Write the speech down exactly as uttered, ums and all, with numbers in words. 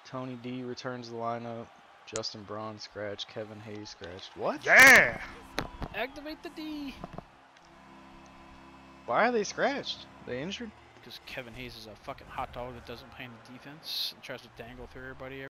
Tony D returns the lineup. Justin Braun scratched. Kevin Hayes scratched. What? Yeah! Activate the D! Why are they scratched? They injured? Because Kevin Hayes is a fucking hot dog that doesn't play in the defense and tries to dangle through everybody